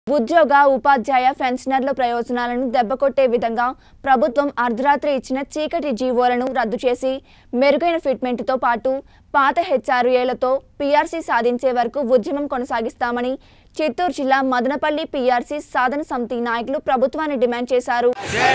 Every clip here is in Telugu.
ఉద్యోగ ఉపాధ్యాయ పెన్షనర్ల ప్రయోజనాలను దెబ్బకొట్టే విధంగా ప్రభుత్వం అర్ధరాత్రి ఇచ్చిన చీకటి జీవోలను రద్దు చేసి మెరుగైన ఫిట్మెంట్తో పాటు పాత హెచ్ఆర్ఏలతో పీఆర్సీ సాధించే వరకు ఉద్యమం కొనసాగిస్తామని చిత్తూరు జిల్లా మదనపల్లి పీఆర్సీ సాధన సమితి నాయకులు ప్రభుత్వాన్ని డిమాండ్ చేశారు.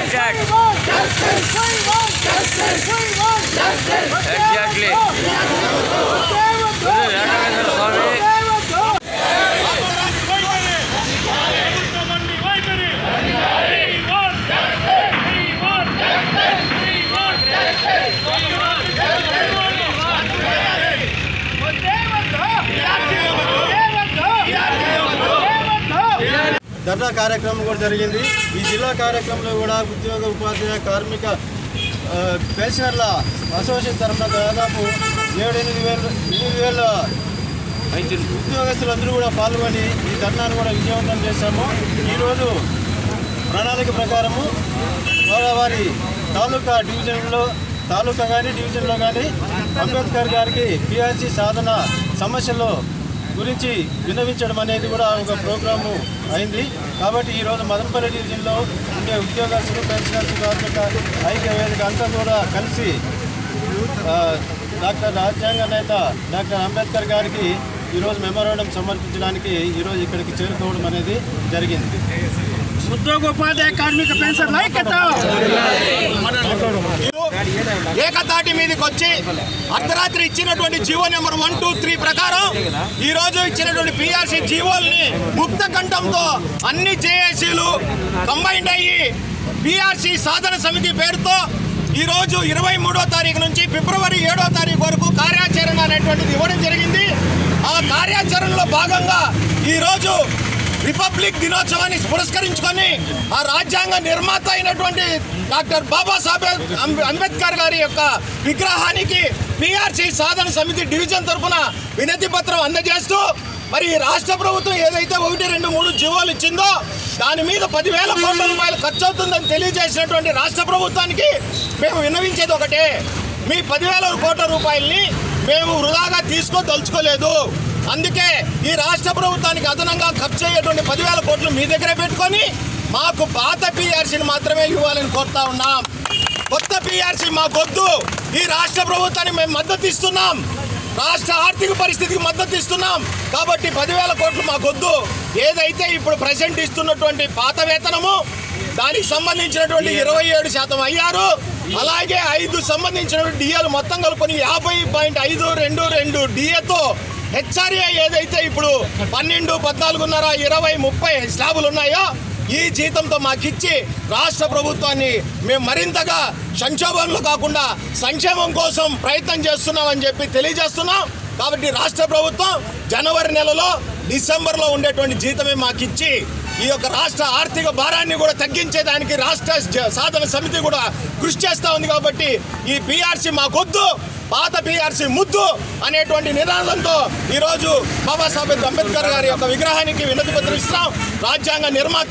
ధర్నా కార్యక్రమం కూడా జరిగింది. ఈ జిల్లా కార్యక్రమంలో కూడా ఉద్యోగ ఉపాధ్యాయ కార్మిక పెన్షనర్ల అసోసియేషన్ తరఫున దాదాపు 7-8 వేల ఉద్యోగస్తులందరూ కూడా పాల్గొని ఈ ధర్నాను కూడా విజయవంతం చేశాము. ఈరోజు ప్రణాళిక ప్రకారము వారి తాలూకా కానీ డివిజన్లో కానీ అంబేద్కర్ గారికి పీఆర్సీ సాధన సమస్యలు గురించి విన్నవించడం అనేది కూడా ఒక ప్రోగ్రాము అయింది. కాబట్టి ఈరోజు మదనపల్లి డివిజన్లో ఉండే ఉద్యోగస్తులు పెన్షనర్స్ కార్మిక ఐక్య వేదిక అంతా కూడా కలిసి రాజ్యాంగ నేత డాక్టర్ అంబేద్కర్ గారికి ఈరోజు మెమోరాండం సమర్పించడానికి ఈరోజు ఇక్కడికి చేరుకోవడం అనేది జరిగింది. ఉద్యోగోపాధ్యాయ కార్మిక పెన్షన్ల ఐక్యత ఏకతాటి మీదకి వచ్చి అర్ధరాత్రి ఇచ్చినటువంటి జీవో నెంబర్ 1, 2, 3 ప్రకారం ఈ రోజు ఇచ్చినటువంటి పీఆర్సీ జీవోల్ని ముక్త కంఠంతో అన్ని జేఏసీలు కంబైండ్ అయ్యి పీఆర్సీ సాధన సమితి పేరుతో ఈరోజు 23వ తారీఖు నుంచి ఫిబ్రవరి 7వ తారీఖు వరకు కార్యాచరణ అనేటువంటిది ఇవ్వడం జరిగింది. ఆ కార్యాచరణలో భాగంగా ఈరోజు రిపబ్లిక్ దినోత్సవాన్ని పురస్కరించుకొని ఆ రాజ్యాంగ నిర్మాత అయినటువంటి డాక్టర్ బాబాసాహెబ్ అంబేద్కర్ గారి యొక్క విగ్రహానికి పీఆర్సీ సాధన సమితి డివిజన్ తరఫున వినతి పత్రం అందజేస్తూ మరి రాష్ట్ర ప్రభుత్వం ఏదైతే 1, 2, 3 జీవోలు ఇచ్చిందో దాని మీద 10,000 కోట్ల రూపాయలు ఖర్చు అవుతుందని తెలియజేసినటువంటి రాష్ట్ర ప్రభుత్వానికి మేము విన్నవించేది ఒకటే, మీ 10,000 కోట్ల రూపాయలని మేము వృధాగా తీసుకోదలుచుకోలేదు. అందుకే ఈ రాష్ట్ర ప్రభుత్వానికి అదనంగా ఖర్చు అయ్యేటువంటి 10,000 కోట్లు మీ దగ్గరే పెట్టుకొని మాకు పాత పీఆర్సీని మాత్రమే ఇవ్వాలని కోరుతా ఉన్నాం. కొత్త పీఆర్సీ మాకొద్దు. ఈ రాష్ట్ర ప్రభుత్వానికి మేము మద్దతు ఇస్తున్నాం, రాష్ట్ర ఆర్థిక పరిస్థితికి మద్దతు ఇస్తున్నాం. కాబట్టి 10,000 కోట్లు మాకొద్దు. ఏదైతే ఇప్పుడు ప్రెసెంట్ ఇస్తున్నటువంటి పాత వేతనము దానికి సంబంధించినటువంటి 27% అయ్యారు. అలాగే 5 సంబంధించినటువంటి డిఏలు మొత్తం కలుపుకొని 50.522 డిఏతో హెచ్ఆర్ఏ ఏదైతే ఇప్పుడు 12, 14.5, 20, 30 స్లాబులు ఉన్నాయో ఈ జీతంతో మాకిచ్చి రాష్ట్ర ప్రభుత్వాన్ని మేము మరింతగా సంక్షోభంలో కాకుండా సంక్షేమం కోసం ప్రయత్నం చేస్తున్నామని చెప్పి తెలియజేస్తున్నాం. కాబట్టి రాష్ట్ర ప్రభుత్వం జనవరి నెలలో, డిసెంబర్లో ఉండేటువంటి జీతమే మాకిచ్చి ఈ యొక్క రాష్ట్ర ఆర్థిక భారాన్ని కూడా తగ్గించేదానికి రాష్ట్ర సాధన సమితి కూడా కృషి చేస్తూ ఉంది. కాబట్టి ఈ పీఆర్సీ మాకొద్దు, పాత పీఆర్సీ ముద్దు అనేటువంటి నినాదంతో ఈరోజు బాబాసాహెబ్ అంబేద్కర్ గారి యొక్క విగ్రహానికి వినతి పత్రం ఇస్తున్నాం. రాజ్యాంగ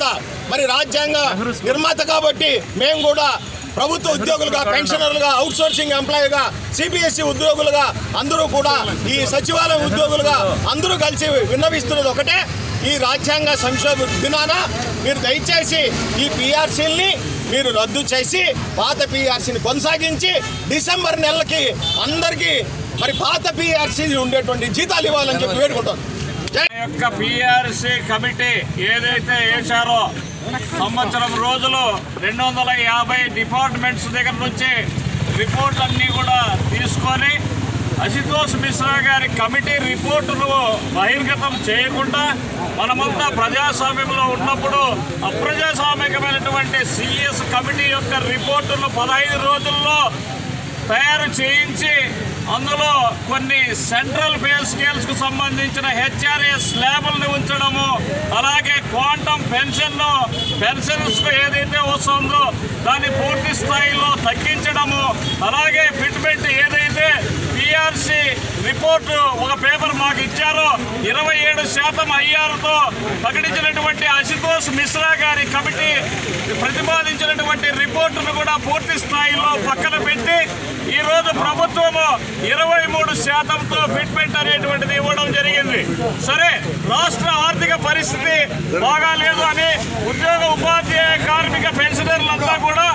నిర్మాత కాబట్టి మేము కూడా ప్రభుత్వ ఉద్యోగులుగా, పెన్షనర్లుగా, అవుట్సోర్సింగ్ ఎంప్లాయీగా, సిబిఎస్ఈ ఉద్యోగులుగా అందరూ కూడా ఈ సచివాలయం ఉద్యోగులుగా అందరూ కలిసి విన్నవిస్తున్నది ఒకటే, ఈ రాజ్యాంగ సంక్షోభ దినాన మీరు దయచేసి ఈ పీఆర్సీల్ని మీరు రద్దు చేసి పాత పీఆర్సీని కొనసాగించి డిసెంబర్ నెలకి అందరికీ మరి పాత పీఆర్సీ ఉండేటువంటి జీతాలు ఇవ్వాలని చెప్పి వేడుకుంటాం. యొక్క పీఆర్సీ కమిటీ ఏదైతే వేశారో సంవత్సరం రోజులు 250 డిపార్ట్మెంట్స్ దగ్గర నుంచి రిపోర్ట్లన్నీ కూడా తీసుకొని అశుతోష్ మిశ్రా గారి కమిటీ రిపోర్టును బహిర్గతం చేయకుండా మనమంతా ప్రజాస్వామ్యంలో ఉన్నప్పుడు అప్రజాస్వామికమైనటువంటి సిఎస్ కమిటీ యొక్క రిపోర్టును 15 రోజుల్లో తయారు చేయించి అందులో కొన్ని సెంట్రల్ పే స్కేల్స్కు సంబంధించిన హెచ్ఆర్ఏ స్లాబుల్ని ఉంచడము, అలాగే క్వాంటమ్ పెన్షన్స్కు ఏదైతే వస్తుందో దాన్ని పూర్తి స్థాయిలో తగ్గించడము, అలాగే ఫిట్మెంట్ ఏదైతే పిఆర్సి రిపోర్టు ఒక పేపర్ మాకు ఇచ్చారు. 27% ఐఆర్తో ప్రకటించినటువంటి అశుతోష్ మిశ్రా గారి కమిటీ ప్రతిపాదించినటువంటి రిపోర్టును కూడా పూర్తి స్థాయిలో పక్కన పెట్టి ఈరోజు ప్రభుత్వము 23%తో ఫిట్మెంట్ అనేటువంటిది ఇవ్వడం జరిగింది. సరే, రాష్ట్ర ఆర్థిక పరిస్థితి బాగాలేదు అని ఉద్యోగ ఉపాధ్యాయ కార్మిక పెన్షనర్లంతా కూడా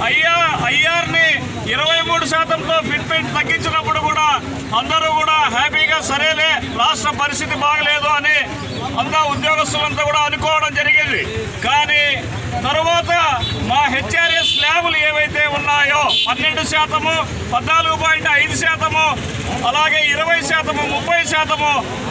ఐఆర్ని 23%తో ఫిట్మెంట్ తగ్గించినప్పుడు కూడా అందరూ కూడా హ్యాపీగా సరేలే రాష్ట్ర పరిస్థితి బాగలేదు అని అంతా ఉద్యోగస్తులంతా కూడా అనుకోవడం జరిగింది. కానీ తరువాత మా హెచ్ఆర్ఎస్ స్లాబులు ఏవైతే ఉన్నాయో 12%, 14.5%, అలాగే 20%, 30%,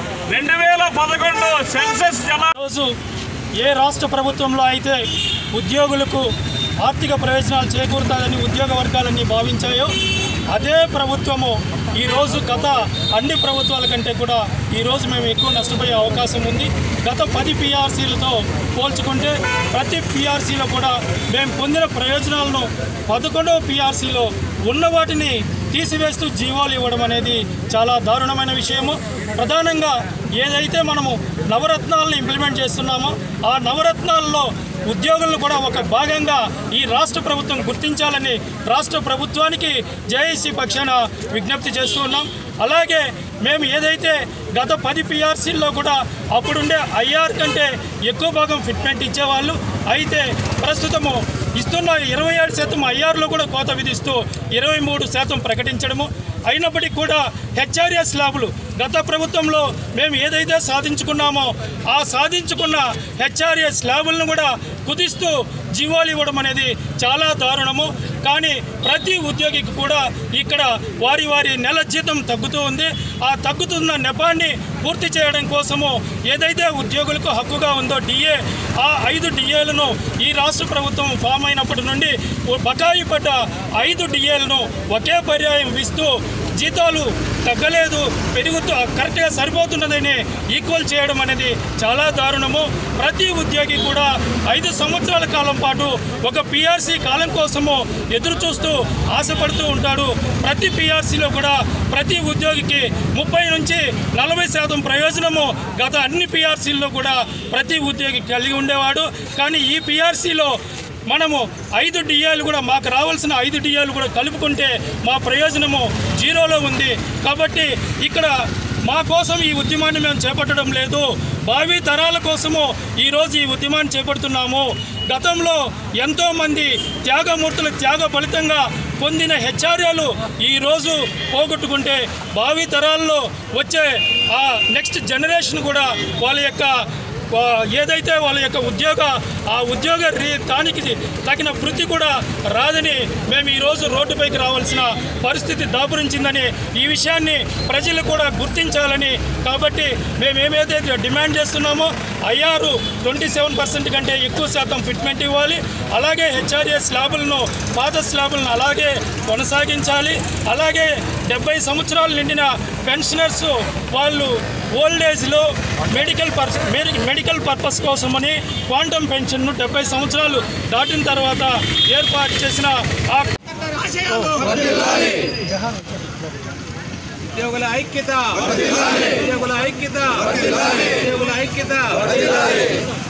2011 సెన్సస్ రోజు ఏ రాష్ట్ర ప్రభుత్వంలో అయితే ఉద్యోగులకు ఆర్థిక ప్రయోజనాలు చేకూరుతాయని ఉద్యోగ వర్గాలన్నీ భావించాయో అదే ప్రభుత్వము ఈరోజు గత అన్ని ప్రభుత్వాల కంటే కూడా ఈరోజు మేము ఎక్కువ నష్టపోయే అవకాశం ఉంది. గత 10 పిఆర్సీలతో పోల్చుకుంటే ప్రతి పిఆర్సీలో కూడా మేము పొందిన ప్రయోజనాలను 11వ పిఆర్సీలో ఉన్న వాటిని తీసివేస్తూ జీవోలు ఇవ్వడం అనేది చాలా దారుణమైన విషయము. ప్రధానంగా ఏదైతే మనము నవరత్నాలను ఇంప్లిమెంట్ చేస్తున్నామో ఆ నవరత్నాల్లో ఉద్యోగులను కూడా ఒక భాగంగా ఈ రాష్ట్ర ప్రభుత్వం గుర్తించాలని రాష్ట్ర ప్రభుత్వానికి జేఏసీ పక్షాన విజ్ఞప్తి చేస్తూ ఉన్నాం. అలాగే మేము ఏదైతే గత 10 పిఆర్సీల్లో కూడా అప్పుడుండే ఐఆర్ కంటే ఎక్కువ భాగం ఫిట్మెంట్ ఇచ్చేవాళ్ళు, అయితే ప్రస్తుతము ఇస్తున్న 27% ఐఆర్లో కూడా కోత విధిస్తూ 23% ప్రకటించడము. అయినప్పటికీ కూడా హెచ్ఆర్ఎస్ స్లాబులు గత ప్రభుత్వంలో మేము ఏదైతే సాధించుకున్నామో ఆ సాధించుకున్న హెచ్ఆర్ఎస్ స్లాబులను కూడా కుదిస్తూ జీవోలు ఇవ్వడం అనేది చాలా దారుణము. కానీ ప్రతి ఉద్యోగికి కూడా ఇక్కడ వారి వారి నెల జీతం తగ్గుతూ ఉంది. ఆ తగ్గుతున్న నెపాన్ని పూర్తి చేయడం కోసము ఏదైతే ఉద్యోగులకు హక్కుగా ఉందో డిఏ, ఆ 5 డిఏలను ఈ రాష్ట్ర ప్రభుత్వం ఫామ్ అయినప్పటి నుండి బకాయి పడ్డ 5 డిఏలను ఒకే పర్యాయం ఇస్తూ జీతాలు తగ్గలేదు, పెరుగుతూ కరెక్ట్గా సరిపోతున్నదని ఈక్వల్ చేయడం అనేది చాలా దారుణము. ప్రతి ఉద్యోగి కూడా 5 సంవత్సరాల కాలం పాటు ఒక పిఆర్సీ కాలం కోసము ఎదురు చూస్తూ ఆశపడుతూ ఉంటాడు. ప్రతి పిఆర్సీలో కూడా ప్రతి ఉద్యోగికి 30 నుంచి 40% ప్రయోజనము గత అన్ని పిఆర్సీల్లో కూడా ప్రతి ఉద్యోగి కలిగి ఉండేవాడు. కానీ ఈ పిఆర్సీలో మనము 5 డిఏలు కూడా మాకు రావాల్సిన 5 డిఏలు కూడా కలుపుకుంటే మా ప్రయోజనము 0లో ఉంది. కాబట్టి ఇక్కడ మా కోసం ఈ ఉద్యమాన్ని మేము చేపట్టడం లేదు, భావి తరాల కోసము ఈరోజు ఈ ఉద్యమాన్ని చేపడుతున్నాము. గతంలో ఎంతోమంది త్యాగమూర్తుల త్యాగ ఫలితంగా పొందిన హెచ్ఆర్ఏలు ఈరోజు పోగొట్టుకుంటే భావి తరాల్లో వచ్చే ఆ నెక్స్ట్ జనరేషన్ కూడా వాళ్ళ యొక్క ఏదైతే వాళ్ళ యొక్క ఉద్యోగ దానికి తగిన వృత్తి కూడా రాదని మేము ఈరోజు రోడ్డుపైకి రావాల్సిన పరిస్థితి దాపురించిందని ఈ విషయాన్ని ప్రజలు కూడా గుర్తించాలని, కాబట్టి మేము ఏమైతే డిమాండ్ చేస్తున్నామో ఐఆర్ 27% కంటే ఎక్కువ శాతం ఫిట్మెంట్ ఇవ్వాలి. అలాగే హెచ్ఆర్ఎస్ స్లాబులను పాత స్లాబులను అలాగే కొనసాగించాలి. అలాగే 70 సంవత్సరాలు నిండిన పెన్షనర్స్ వాళ్ళు ఓల్డేజ్లో మెడికల్ పర్పస్ కోసమని క్వాంటమ్ పెన్షన్ను 70 సంవత్సరాలు దాటిన తర్వాత ఏర్పాటు చేసిన ఉద్యోగుల ఐక్యత